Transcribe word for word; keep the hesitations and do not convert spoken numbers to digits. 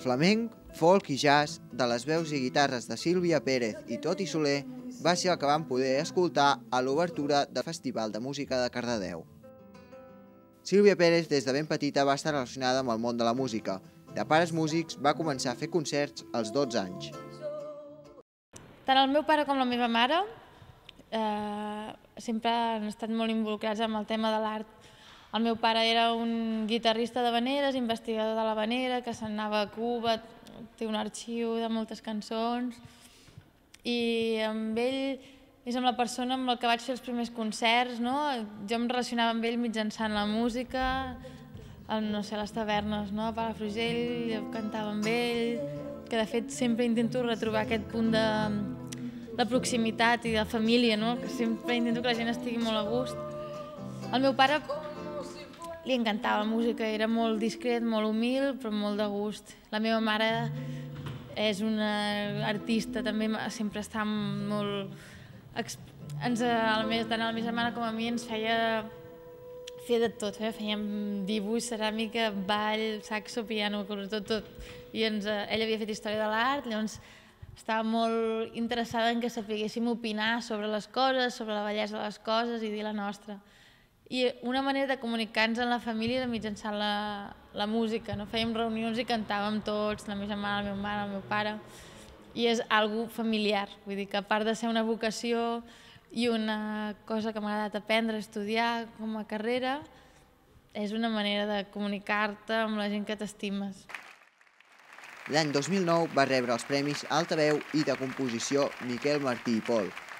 Flamenc, folk i jazz, de les veus i guitarres de Sílvia Pérez i Toti Soler, va ser el que vam poder escoltar a l'obertura del Festival de Música de Cardedeu. Sílvia Pérez des de ben petita va estar relacionada amb el món de la música. De pares músics va començar a fer concerts als dotze anys. Tant el meu pare com la meva mare eh, sempre han estat molt involucrats amb el tema de l'art. El meu pare era un guitarrista d'havaneres, investigador de l'havanera, que se'n anava a Cuba, té un arxiu de moltes cançons, i amb ell és amb la persona amb la que vaig fer els primers concerts, no? Jo em relacionava amb ell mitjançant la música, no sé, a les tavernes, no? A Palafrugell, jo cantava amb ell, que de fet sempre intento retrobar aquest punt de, de proximitat i de família, no? Que sempre intento que la gent estigui molt a gust. El meu pare li encantava la música, era molt discret, molt humil, però molt de gust. La meva mare és una artista, també sempre està molt... Ens, tant a la meva germana com a mi ens feia fer de tot, fèiem dibuix, ceràmica, ball, saxo, piano, tot, tot. I ens, ella havia fet història de l'art, llavors estava molt interessada en que sapiguéssim opinar sobre les coses, sobre la bellesa de les coses i dir la nostra. I una manera de comunicar-nos amb la família era mitjançant la, la música, no? Fèiem reunions i cantàvem tots, la meva germana, la meva mare, el meu pare, i és algo familiar, vull dir que a part de ser una vocació i una cosa que m'ha agradat aprendre, estudiar com a carrera, és una manera de comunicar-te amb la gent que t'estimes. L'any dos mil nou va rebre els premis Altaveu i de composició Miquel Martí i Pol,